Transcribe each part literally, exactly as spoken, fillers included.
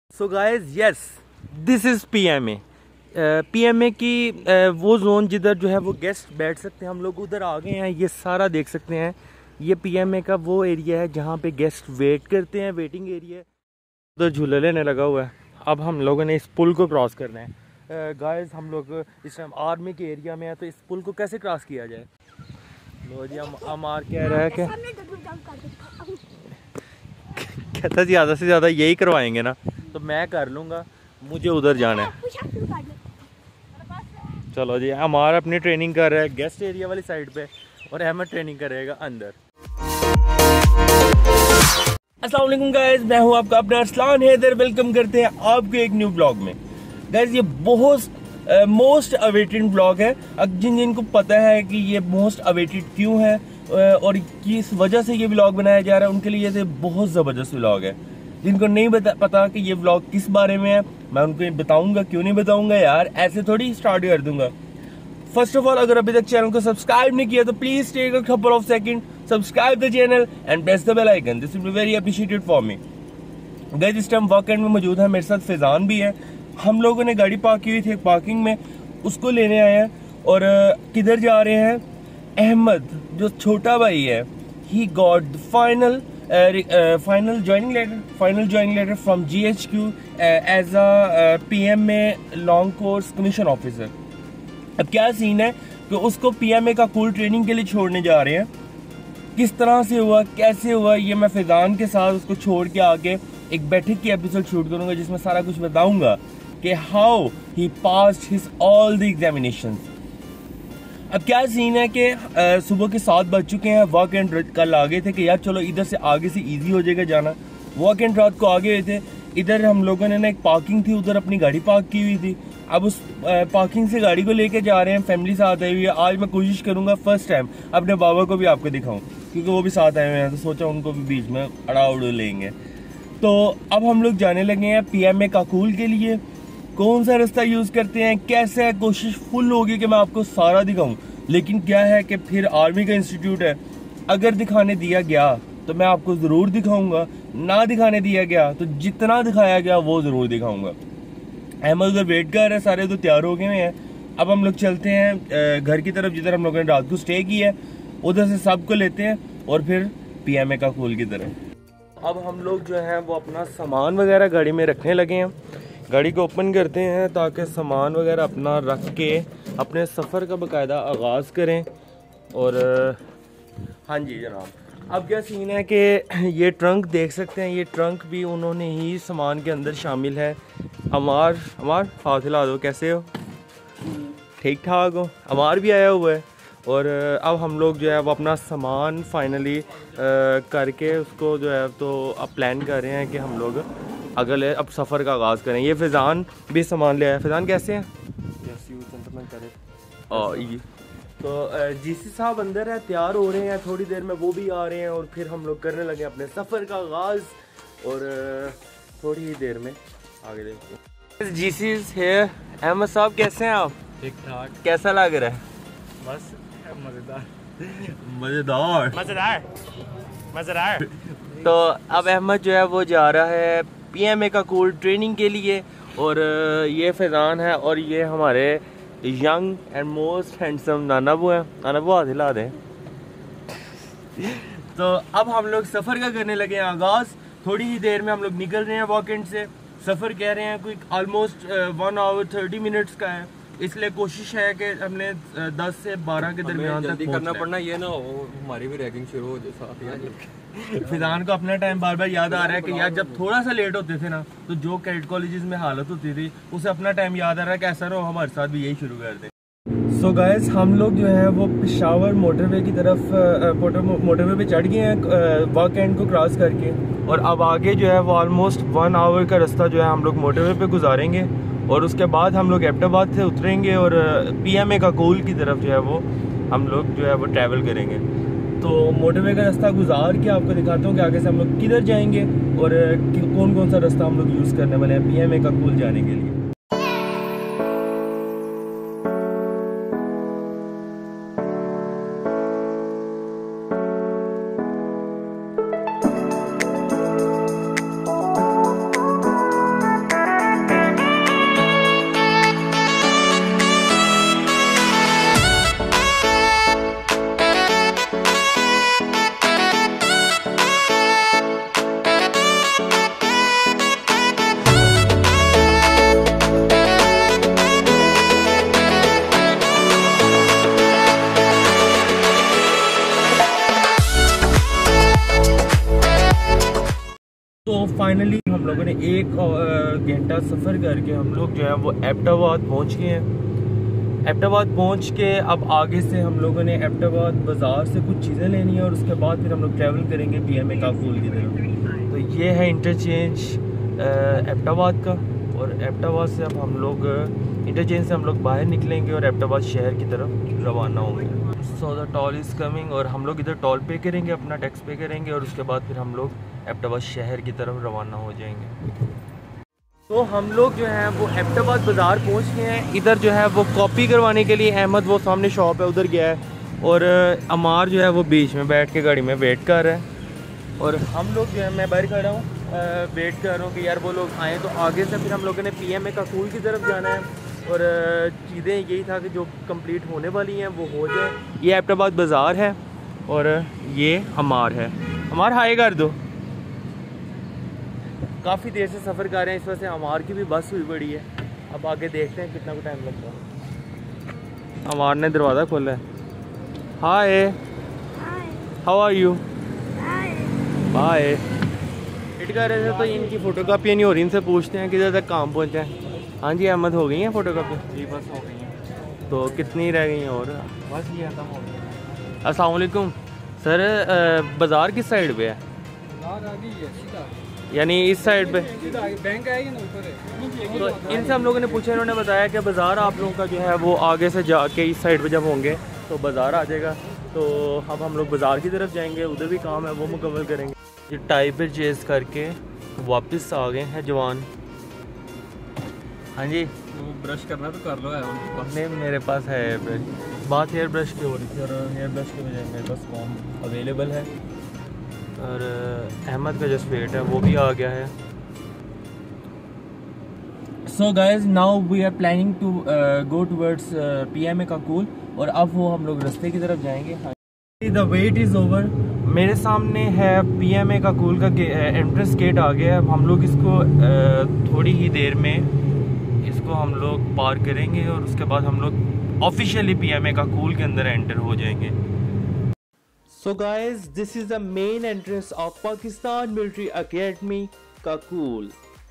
So guys yes this is PMA. PMA की uh, वो zone जिधर जो है वो गेस्ट बैठ सकते हैं। हम लोग उधर आ गए हैं, ये सारा देख सकते हैं। ये पीएमए का वो एरिया है जहाँ पे गेस्ट वेट करते हैं, वेटिंग एरिया। उधर झूला लेने लगा हुआ है। अब हम लोगों ने इस पुल को क्रॉस करना है। गाइस uh, हम लोग इस टाइम आर्मी के एरिया में है, तो इस पुल को कैसे क्रॉस किया जाए? लो जी, हम अमार कह रहा है कि कहता ज़्यादा से ज़्यादा यही करवाएंगे ना, तो मैं कर लूँगा, मुझे उधर जाना है। चलो जी, हमारा अपनी ट्रेनिंग कर रहा है गेस्ट एरिया वाली साइड पे और अहमद ट्रेनिंग करेगा अंदर। अस्सलाम वालेकुम गाइस, मैं हूँ आपका अपना अरसलान हैदर। वेलकम करते हैं आपको एक न्यू ब्लॉग में। गाइस ये बहुत मोस्ट अवेटेड ब्लॉग है। अब जिन जिनको पता है कि ये मोस्ट अवेटेड क्यों है और किस वजह से ये व्लॉग बनाया जा रहा है, उनके लिए ये बहुत ज़बरदस्त व्लॉग है। जिनको नहीं बता पता कि ये व्लॉग किस बारे में है, मैं उनको बताऊंगा। क्यों नहीं बताऊंगा यार, ऐसे थोड़ी स्टार्ट कर दूंगा। फर्स्ट ऑफ ऑल, अगर अभी तक चैनल को सब्सक्राइब नहीं किया तो please take a couple of second, subscribe the channel and press the bell icon. This will be very appreciated for me. Guys इस टाइम वॉक एंड में मौजूद है, मेरे साथ फैजान भी है। हम लोगों ने गाड़ी पार्क की हुई थी पार्किंग में, उसको लेने आए हैं। और किधर जा रहे हैं? अहमद जो छोटा भाई है, he got the final final joining letter final joining letter from GHQ as a PMA long course commission officer. अब क्या सीन है कि उसको पीएमए का कूल ट्रेनिंग के लिए छोड़ने जा रहे हैं। किस तरह से हुआ, कैसे हुआ, ये मैं फैजान के साथ उसको छोड़ के आके एक बैठक की एपिसोड शूट करूंगा, जिसमें सारा कुछ बताऊंगा कि how he passed his all the examinations. अब क्या सीन है कि सुबह के सात बज चुके हैं। वॉक एंड कल आगे थे कि यार चलो इधर से आगे से इजी हो जाएगा जाना। वॉक एंड रात को आगे हुए थे। इधर हम लोगों ने ना एक पार्किंग थी, उधर अपनी गाड़ी पार्क की हुई थी। अब उस पार्किंग से गाड़ी को लेके जा रहे हैं, फैमिली साथ आई हुई है। आज मैं कोशिश करूंगा फर्स्ट टाइम अपने बाबा को भी आपको दिखाऊं, क्योंकि वो भी साथ आए हुए हैं, तो सोचा उनको भी बीच में अड़ा उड़ लेंगे। तो अब हम लोग जाने लगे हैं पीएमए काकूल के लिए। कौन सा रास्ता यूज करते हैं, कैसे है, कोशिश फुल होगी कि मैं आपको सारा दिखाऊं। लेकिन क्या है कि फिर आर्मी का इंस्टीट्यूट है, अगर दिखाने दिया गया तो मैं आपको जरूर दिखाऊंगा, ना दिखाने दिया गया तो जितना दिखाया गया वो जरूर दिखाऊंगा। अहमद उधर वेट कर रहे हैं, सारे तो तैयार हो गए हैं। अब हम लोग चलते हैं घर की तरफ, जिधर हम लोगों ने रात को स्टे किया है। उधर से सबको लेते हैं और फिर पीएमए काकूल की तरफ। अब हम लोग जो है वो अपना सामान वगैरह गाड़ी में रखने लगे हैं। गाड़ी को ओपन करते हैं ताकि सामान वगैरह अपना रख के अपने सफ़र का बाकायदा आगाज़ करें। और हाँ जी जनाब, अब क्या सीन है कि ये ट्रंक देख सकते हैं, ये ट्रंक भी उन्होंने ही सामान के अंदर शामिल है। अमार अमार हाथ हिला दो, कैसे हो? ठीक ठाक हो? अमार भी आया हुआ है। और अब हम लोग जो है वो अपना सामान फाइनली करके उसको जो है तो अब प्लान कर रहे हैं कि हम लोग अगले अब सफ़र का आगाज़ करें। ये फैज़ान भी सामान ले आया। फैज़ान कैसे हैं? और ये तो जीसी साहब अंदर है, तैयार हो रहे हैं, थोड़ी देर में वो भी आ रहे हैं और फिर हम लोग करने लगे अपने सफ़र का आगाज़। और थोड़ी ही देर में आगे देखते हैं। जीसी है। अहमद साहब कैसे हैं आप? ठीक ठाक। कैसा लग रहा है? बस मज़ेदार मज़ेदार मज़ेदार मज़ेदार। तो अब अहमद जो है वो जा रहा है पीएमए का कूल ट्रेनिंग के लिए। और ये फैज़ान है और ये हमारे यंग एंड मोस्ट हैंडसम नानाबू हैं। नानाबू हाथ हिला दें। तो अब हम लोग सफ़र का करने लगे हैं आगाज़। थोड़ी ही देर में हम लोग निकल रहे हैं वॉक एंड से। सफ़र कह रहे हैं कोई almost one hour thirty minutes का है, इसलिए कोशिश है कि हमने दस से बारह के दरमियान तक करना पड़ना, ये ना हो हमारी भी रैगिंग शुरू हो जाए। फिजान को अपना टाइम बार बार याद आ रहा है कि यार जब थोड़ा सा लेट होते थे ना, तो जो कैडेट कॉलेजेस में हालत होती थी, उसे अपना टाइम याद आ रहा है कि ऐसा रहो हमारे साथ भी यही शुरू कर दे। सो गाइस हम लोग जो है वो पेशावर मोटरवे की तरफ मोटरवे पे चढ़ गए हैं वॉक एंड को क्रॉस करके। और अब आगे जो है वो ऑलमोस्ट वन आवर का रास्ता जो है हम लोग मोटरवे पे गुजारेंगे। और उसके बाद हम लोग एबटाबाद से उतरेंगे और पीएमए काकूल की तरफ जो है वो हम लोग जो है वो ट्रैवल करेंगे। तो मोटरवे का रास्ता गुजार के आपको दिखाता हूँ कि आगे से हम लोग किधर जाएंगे और कौन कौन सा रास्ता हम लोग यूज़ करने वाले हैं पीएमए काकूल जाने के लिए। फाइनली हम लोगों ने एक घंटा सफ़र करके हम लोग जो है वो एबटाबाद पहुंच गए हैं। एबटाबाद पहुंच के अब आगे से हम लोगों ने एबटाबाद बाज़ार से कुछ चीज़ें लेनी है और उसके बाद फिर हम लोग ट्रैवल करेंगे पी एम ए काकूल की तरफ। तो ये है इंटरचेंज एबटाबाद का, और एबटाबाद से अब हम लोग इंटरचेंज से हम लोग बाहर निकलेंगे और एबटाबाद शहर की तरफ रवाना होंगे। So the toll is coming, और हम लोग इधर टॉल पे करेंगे, अपना टैक्स पे करेंगे और उसके बाद फिर हम लोग एबटाबाद शहर की तरफ रवाना हो जाएंगे। तो हम लोग जो है वो एबटाबाद बाज़ार पहुंच गए हैं। इधर जो है वो कॉपी करवाने के लिए अहमद वो सामने शॉप है उधर गया है, और अमार जो है वो बीच में बैठ के गाड़ी में वेट कर रहा है, और हम लोग जो है मैं बाहर खड़ा हूँ वेट कर रहा हूँ कि यार वो लोग आएँ। तो आगे से फिर हम लोगों ने पी एम ए काकूल की तरफ जाना है, और चीज़ें यही था कि जो कंप्लीट होने वाली हैं वो हो जाए। ये एबटाबाद बाज़ार है और ये अमार है। अमार हाय कर दो। काफ़ी देर से सफ़र कर रहे हैं, इस वजह से अमार की भी बस हुई पड़ी है। अब आगे देखते हैं कितना टाइम लगता है। अमार ने दरवाज़ा खोला है। Hi, how are you? Bye. Wait कर रहे थे तो इनकी फ़ोटोकॉपी नहीं हो रही, इनसे पूछते हैं किधर तक काम पहुँचा है। हाँ जी अहमद, हो गई हैं फ़ोटोकॉपी? जी बस हो गई है। तो कितनी रह गई हैं और? बस ये खत्म हो गया। अस्सलाम वालेकुम सर, बाज़ार किस साइड पे है? यानी इस साइड पे? बैंक आएगी ना ऊपर है। तो इनसे हम लोगों ने पूछा, इन्होंने बताया कि बाज़ार आप लोगों का जो है वो आगे से जाके इस साइड पे जब होंगे तो बाज़ार आ जाएगा। तो अब हम लोग बाज़ार की तरफ जाएंगे, उधर भी काम है वो मुकम्मल करेंगे। ये टाई पे चेज़ करके वापस आ गए हैं जवान। हाँ जी, तो ब्रश करना तो कर लो है उनके पास। नहीं मेरे पास है हेयर ब्रश। बात हेयर ब्रश की हो रही थी, और हेयर ब्रश की वजह मेरे पास कॉम अवेलेबल है, और अहमद का जो स्पेट है वो भी आ गया है। So guys now we are planning to go towards P M A Kakul, और अब वो हम लोग रास्ते की तरफ जाएंगे। The wait is over. मेरे सामने है पी एम ए काकूल का एंट्रेंस गेट आ गया है। अब हम लोग इसको uh, थोड़ी ही देर में इसको हम लोग पार करेंगे, और उसके बाद हम लोग officially P M A Kakul के अंदर एंटर हो जाएंगे। So guys this is the main entrance of Pakistan military academy Kakul.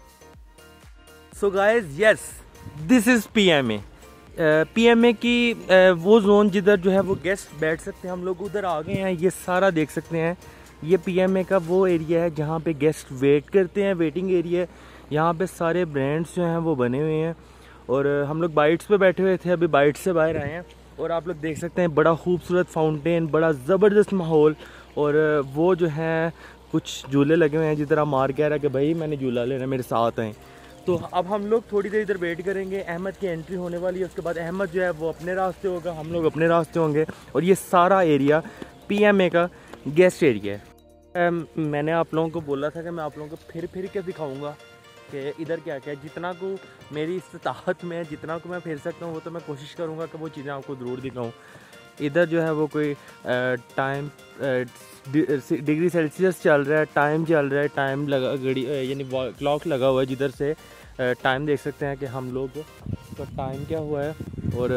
So guys yes this is P M A. P M A की uh, वो जोन जिधर जो है वो गेस्ट बैठ सकते हैं, हम लोग उधर आ गए हैं। ये सारा देख सकते हैं, ये पी एम ए का वो एरिया है जहाँ पे गेस्ट वेट करते हैं, वेटिंग एरिया। यहाँ पे सारे ब्रांड्स जो हैं वो बने हुए हैं, और हम लोग बाइट्स पे बैठे हुए थे, अभी बाइट्स से बाहर आए हैं। और आप लोग देख सकते हैं बड़ा खूबसूरत फाउंटेन, बड़ा ज़बरदस्त माहौल, और वो जो है कुछ झूले लगे हुए हैं। जिस तरह मार कह रहा है कि भाई मैंने झूला लेना, मेरे साथ आए। तो अब हम लोग थोड़ी देर इधर वेट करेंगे, अहमद की एंट्री होने वाली है। उसके बाद अहमद जो है वो अपने रास्ते होगा, हम लोग अपने रास्ते होंगे, और ये सारा एरिया पी एम ए का गेस्ट एरिया है। मैंने आप लोगों को बोला था कि मैं आप लोगों को फिर फिर के दिखाऊँगा कि इधर क्या क्या है। जितना को मेरी इस्तात में, जितना को मैं फिर सकता हूँ वो तो मैं कोशिश करूँगा कि वो चीज़ें आपको ज़रूर दिखाऊँ। इधर जो है वो कोई टाइम डिग्री सेल्सियस चल रहा है, टाइम चल रहा है, टाइम लगा घड़ी यानी क्लॉक लगा हुआ है, जिधर से टाइम देख सकते हैं कि हम लोग का टाइम क्या हुआ है। और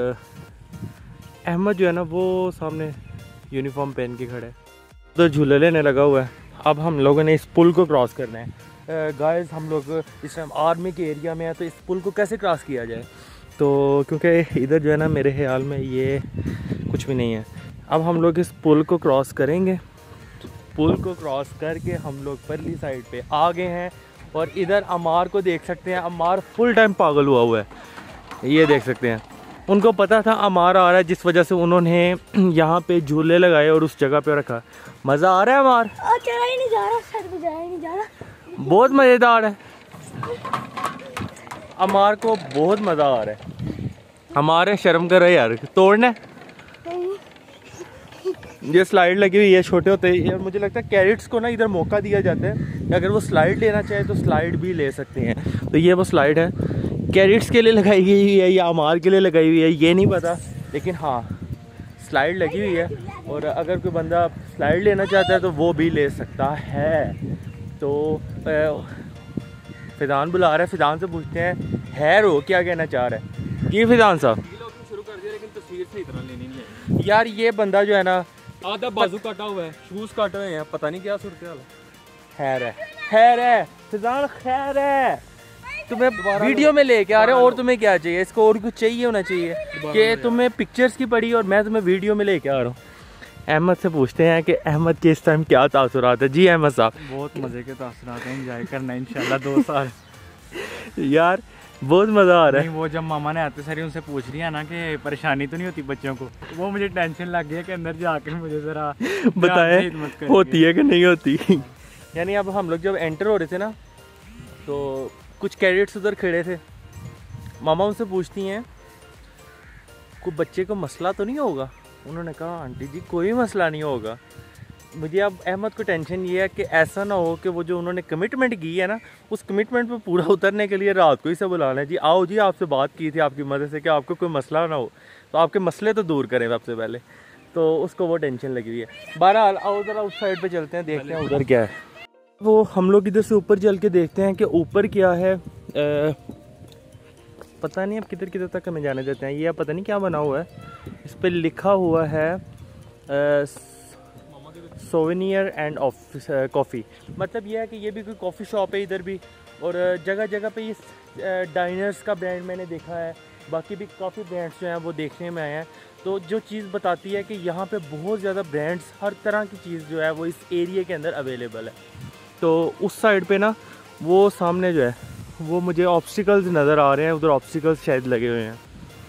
अहमद जो है ना वो सामने यूनिफॉर्म पहन के खड़ा है, उधर झूले लेने लगा हुआ है। अब हम लोगों ने इस पुल को क्रॉस करना है। गाइस हम लोग इस टाइम आर्मी के एरिया में है, तो इस पुल को कैसे क्रॉस किया जाए? तो क्योंकि इधर जो है ना मेरे ख्याल में ये कुछ भी नहीं है। अब हम लोग इस पुल को क्रॉस करेंगे। पुल को क्रॉस करके हम लोग परली साइड पे आ गए हैं, और इधर अमार को देख सकते हैं। अमार फुल टाइम पागल हुआ हुआ है, ये देख सकते हैं। उनको पता था अमार आ रहा है, जिस वजह से उन्होंने यहाँ पे झूले लगाए और उस जगह पे रखा। मज़ा आ रहा है अमार? चला ही नहीं जा रहा, सर पे जाया ही नहीं जा रहा। बहुत मज़ेदार है, अमार को बहुत मज़ा आ रहा है। हमारे शर्म कर रहे यार, तोड़ना ये स्लाइड लगी हुई है छोटे होते ही। मुझे लगता है कैडेट्स को ना इधर मौका दिया जाता है, अगर वो स्लाइड लेना चाहे तो स्लाइड भी ले सकते हैं। तो ये वो स्लाइड है, कैडेट्स के लिए लगाई गई हुई है या अमार के लिए लगाई हुई है ये नहीं पता, लेकिन हाँ स्लाइड लगी हुई है। और अगर कोई बंदा स्लाइड लेना चाहता है तो वो भी ले सकता है। तो फिजान बुला रहा है, फिजान से पूछते हैं है रो क्या कहना चाह रहा है। ये फिजान साहब शुरू कर दिया, लेकिन तस्वीर से इतना लेनी नहीं है यार। ये बंदा जो है ना आधा बाजू काटा हुआ है, शूज काटे हुए हैं, पता नहीं क्या सूरत हाल है। खैर है। खैर है फिजान, खैर है। तुम्हें वीडियो में लेके आ रहे हो और तुम्हें क्या चाहिए? इसको और कुछ चाहिए होना चाहिए कि तुम्हें पिक्चर्स की पड़ी और मैं तुम्हें वीडियो में लेके आ रहा हूँ। अहमद से पूछते हैं कि अहमद के इस टाइम क्या तासुरात है। जी अहमद साहब। बहुत मज़े के तासुरात हैं, एंजॉय करना है इंशाल्लाह दो साल। यार बहुत मज़ा आ रहा है। नहीं, वो जब मामा ने आते सारी उनसे पूछ लिया ना कि परेशानी तो नहीं होती बच्चों को, वो मुझे टेंशन लग गया कि अंदर जाकर मुझे ज़रा बताए होती है कि नहीं होती। यानी अब हम लोग जब एंटर हो रहे थे ना तो कुछ कैडेट्स उधर खड़े थे। मामा उनसे पूछती हैं कोई बच्चे को मसला तो नहीं होगा? उन्होंने कहा आंटी जी कोई मसला नहीं होगा। मुझे अब अहमद को टेंशन ये है कि ऐसा ना हो कि वो जो उन्होंने कमिटमेंट की है ना उस कमिटमेंट पे पूरा उतरने के लिए रात को ही से बुलाना है। जी आओ जी, आपसे बात की थी आपकी मदद से कि आपको कोई मसला ना हो, तो आपके मसले तो दूर करें सबसे पहले। तो उसको वो टेंशन लगी हुई है। बहरहाल आओ ज़रा उस साइड पे चलते हैं, देखते हैं उधर क्या है। वो हम लोग इधर से ऊपर चल के देखते हैं कि ऊपर क्या है। आ, पता नहीं अब किधर किधर तक हमें जाने देते हैं। ये पता नहीं क्या बना हुआ है, इस पर लिखा हुआ है सोवेनियर एंड ऑफिस कॉफ़ी। मतलब ये है कि ये भी कोई कॉफ़ी शॉप है इधर भी, और जगह जगह पे ये डाइनर्स का ब्रांड मैंने देखा है। बाकी भी काफ़ी ब्रांड्स जो हैं वो देखने में आए हैं। तो जो चीज़ बताती है कि यहाँ पे बहुत ज़्यादा ब्रांड्स, हर तरह की चीज़ जो है वो इस एरिया के अंदर अवेलेबल है। तो उस साइड पे ना वो सामने जो है वो मुझे ऑब्स्टिकल्स नज़र आ रहे हैं, उधर ऑब्स्टिकल्स शायद लगे हुए हैं।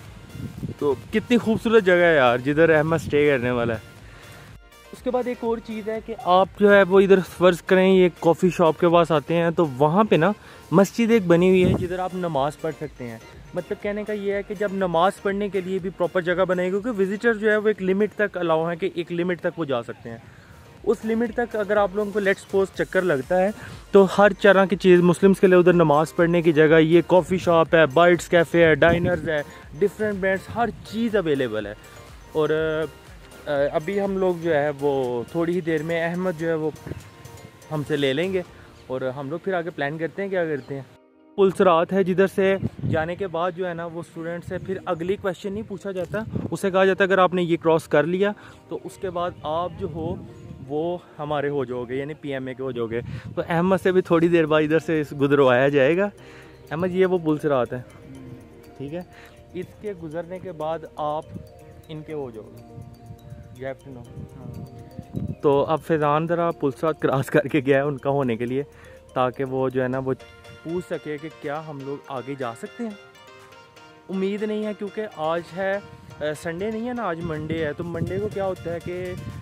तो कितनी खूबसूरत जगह है यार जिधर अहमद स्टे करने वाला है। उसके बाद एक और चीज़ है कि आप जो है वो इधर फ़र्ज़ करें ये कॉफ़ी शॉप के पास आते हैं तो वहाँ पे ना मस्जिद एक बनी हुई है जिधर आप नमाज़ पढ़ सकते हैं। मतलब कहने का ये है कि जब नमाज़ पढ़ने के लिए भी प्रॉपर जगह बनाई, क्योंकि विजिटर जो है वो एक लिमिट तक अलाउ है कि एक लिमिट तक वो जा सकते हैं। उस लिमिट तक अगर आप लोगों को लेट्स सपोज चक्कर लगता है तो हर तरह की चीज़ मुस्लिम्स के लिए उधर नमाज़ पढ़ने की जगह, ये कॉफ़ी शॉप है, बाइट्स कैफ़े है, डाइनर्स है, डिफरेंट ब्रांड्स, हर चीज़ अवेलेबल है। और अभी हम लोग जो है वो थोड़ी ही देर में अहमद जो है वो हमसे ले लेंगे और हम लोग फिर आगे प्लान करते हैं क्या करते हैं। पुलसरात है जिधर से जाने के बाद जो है ना वो स्टूडेंट से फिर अगली क्वेश्चन नहीं पूछा जाता, उसे कहा जाता है अगर आपने ये क्रॉस कर लिया तो उसके बाद आप जो हो वो हमारे हो जाओगे, यानी पीएमए के हो जाओगे। तो अहमद से भी थोड़ी देर बाद इधर से गुजरवाया जाएगा। अहमद ये वो पुलसरात है, ठीक है, इसके गुजरने के बाद आप इनके हो जाओगे, यू हैव टू नो। तो अब फैज़ान ज़रा पुलसरात क्रॉस करके गया है उनका होने के लिए, ताकि वो जो है ना वो पूछ सके कि क्या हम लोग आगे जा सकते हैं। उम्मीद नहीं है क्योंकि आज है संडे नहीं है ना, आज मंडे है। तो मंडे को क्या होता है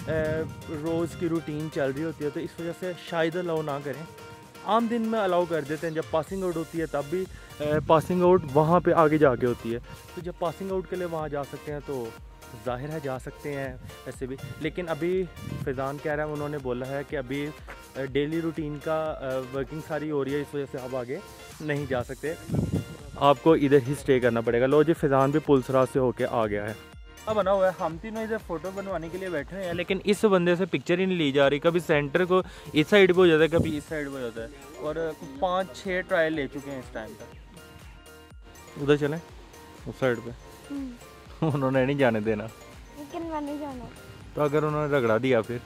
कि रोज़ की रूटीन चल रही होती है, तो इस वजह से शायद अलाउ ना करें। आम दिन में अलाउ कर देते हैं, जब पासिंग आउट होती है तब भी पासिंग आउट वहाँ पे आगे जाके होती है। तो जब पासिंग आउट के लिए वहाँ जा सकते हैं तो ज़ाहिर है जा सकते हैं ऐसे भी। लेकिन अभी फैज़ान कह रहा है, उन्होंने बोला है कि अभी डेली रूटीन का वर्किंग सारी हो रही है, इस वजह से आप आगे नहीं जा सकते, आपको इधर ही स्टे करना पड़ेगा। लो जी फैज़ान भी पुलसरात से होके आ गया है। अब बना हुआ है, हम तीनों इधर फ़ोटो बनवाने के लिए बैठे हैं, लेकिन इस बंदे से पिक्चर ही नहीं ली जा रही। कभी सेंटर को इस साइड पे हो जाता है, कभी इस साइड पे हो जाता है, और पाँच छः ट्रायल ले चुके हैं इस टाइम तक। उधर चलें उस साइड पे। उन्होंने नहीं जाने देना, लेकिन मैं नहीं जाना। तो अगर उन्होंने रगड़ा दिया फिर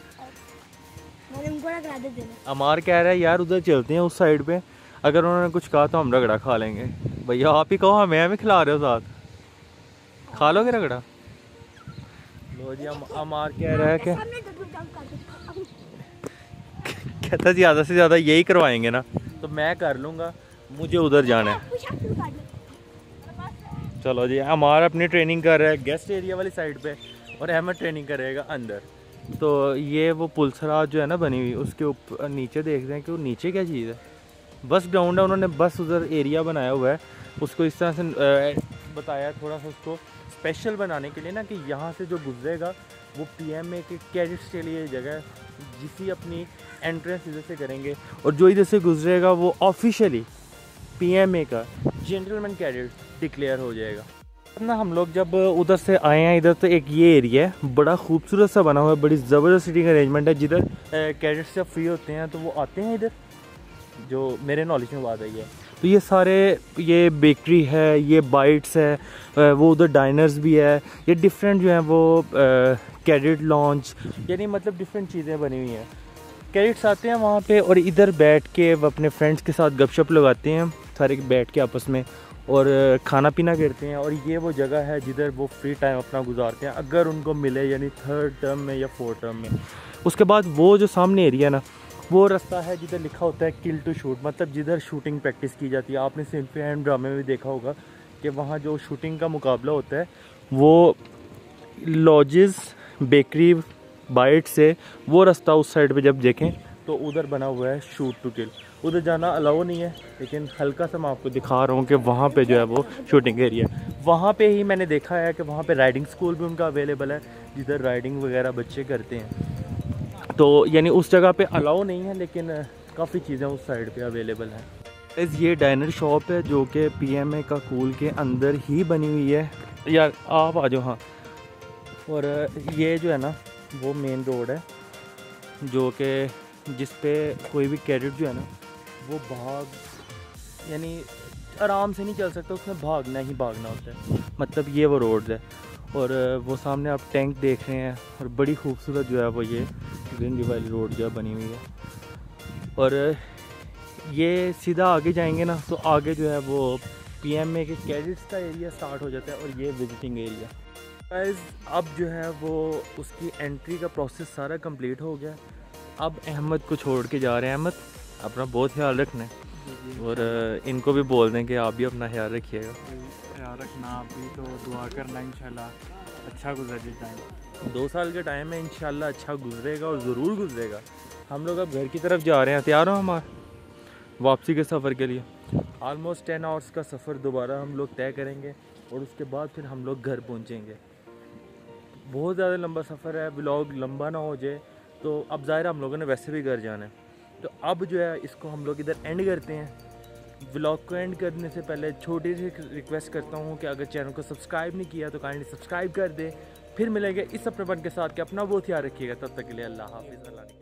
मैंने उनको रगड़ा दे देना। अमार कह रहा है यार उधर चलते हैं उस साइड पे, अगर उन्होंने कुछ कहा तो हम रगड़ा खा लेंगे। भैया आप ही कहो, हमें हमें खिला रहे हो, साथ खा लोगे रगड़ा? लो जी अम, अमार कह रहा है कि कहता ज़्यादा से ज़्यादा यही करवाएंगे ना, तो मैं कर लूँगा, मुझे उधर जाना है। चलो जी, अमार अपनी ट्रेनिंग कर रहा है गेस्ट एरिया वाली साइड पे और अहमद ट्रेनिंग करेगा अंदर। तो ये वो पुलसरात जो है ना बनी हुई, उसके ऊपर नीचे देखते हैं कि वो नीचे क्या चीज़ है। बस ग्राउंड है, उन्होंने बस उधर एरिया बनाया हुआ है, उसको इस तरह से बताया थोड़ा सा उसको स्पेशल बनाने के लिए ना, कि यहाँ से जो गुजरेगा वो पीएमए के कैडेट्स के लिए जगह है, जिसकी अपनी एंट्रेंस इधर से करेंगे, और जो इधर से गुजरेगा वो ऑफिशियली पीएमए का जेंटलमैन कैडेट डिक्लेयर हो जाएगा। ना हम लोग जब उधर से आए हैं इधर, तो एक ये एरिया है बड़ा खूबसूरत सा बना हुआ है, बड़ी ज़बरदस्त सीटिंग अरेंजमेंट है। जिधर कैडेट्स जब फ्री होते हैं तो वो आते हैं इधर, जो मेरे नॉलेज में बात आई है। तो ये सारे, ये बेकरी है, ये बाइट्स है, वो उधर डाइनर्स भी है, ये डिफरेंट जो है वो कैडेट लॉन्च, यानी मतलब डिफरेंट चीज़ें बनी हुई हैं। कैडेट्स आते हैं वहाँ पे और इधर बैठ के वो अपने फ्रेंड्स के साथ गपशप लगाते हैं, सारे बैठ के आपस में, और खाना पीना करते हैं। और ये वो जगह है जिधर वो फ्री टाइम अपना गुजारते हैं अगर उनको मिले, यानी थर्ड टर्म में या फोर्थ टर्म में। उसके बाद वो जो सामने एरिया ना, वो रास्ता है जिधर लिखा होता है किल टू शूट, मतलब जिधर शूटिंग प्रैक्टिस की जाती है। आपने सिंपली एंड ड्रामे में भी देखा होगा कि वहाँ जो शूटिंग का मुकाबला होता है वो लॉजेस, बेकरी, बाइट से वो रास्ता उस साइड पे जब देखें तो उधर बना हुआ है शूट टू किल। उधर जाना अलाउ नहीं है, लेकिन हल्का सा मैं आपको दिखा रहा हूँ कि वहाँ पे जो है वो शूटिंग एरिया। वहाँ पे ही मैंने देखा है कि वहाँ पे राइडिंग स्कूल भी उनका अवेलेबल है जिधर राइडिंग वगैरह बच्चे करते हैं। तो यानी उस जगह पे अलाउ नहीं है, लेकिन काफ़ी चीज़ें उस साइड पे अवेलेबल हैं। ये डाइनर शॉप है जो कि पीएमए का कूल के अंदर ही बनी हुई है। यार आप आ जाओ। हाँ, और ये जो है ना वो मेन रोड है जो कि जिस पे कोई भी कैडेट जो है ना वो भाग, यानी आराम से नहीं चल सकता, उसमें भागना ही भागना होता है। मतलब ये वो रोड है। और वो सामने आप टैंक देख रहे हैं, और बड़ी खूबसूरत जो है वो ये ग्रीनरी वाली रोड जो है बनी हुई है। और ये सीधा आगे जाएंगे ना तो आगे जो है वो पीएमए के कैडेट्स का एरिया स्टार्ट हो जाता है, और ये विजिटिंग एरिया। गाइस अब जो है वो उसकी एंट्री का प्रोसेस सारा कंप्लीट हो गया। अब अहमद को छोड़ के जा रहे हैं। अहमद अपना बहुत ख्याल रखना है, और इनको भी बोल दें कि आप भी अपना ख्याल रखिएगा। ख्याल रखना आप भी, तो दुआ करना इंशाल्लाह अच्छा गुजरे टाइम। दो साल का टाइम है, इंशाल्लाह अच्छा गुजरेगा और ज़रूर गुजरेगा। हम लोग अब घर की तरफ जा रहे हैं। तैयार हो हमारे वापसी के सफ़र के लिए? ऑलमोस्ट टेन आवर्स का सफ़र दोबारा हम लोग तय करेंगे, और उसके बाद फिर हम लोग घर पहुँचेंगे। बहुत ज़्यादा लंबा सफ़र है, व्लॉग लंबा ना हो जाए तो अब ज़ाहिर हम लोगों ने वैसे भी घर जाना है। तो अब जो है इसको हम लोग इधर एंड करते हैं। व्लॉग को एंड करने से पहले छोटी सी रिक्वेस्ट करता हूँ कि अगर चैनल को सब्सक्राइब नहीं किया तो काइंडली सब्सक्राइब कर दे। फिर मिलेंगे इस अपनेपन के साथ कि अपना बहुत ख्याल रखिएगा। तब तक के लिए अल्लाह हाफिज़।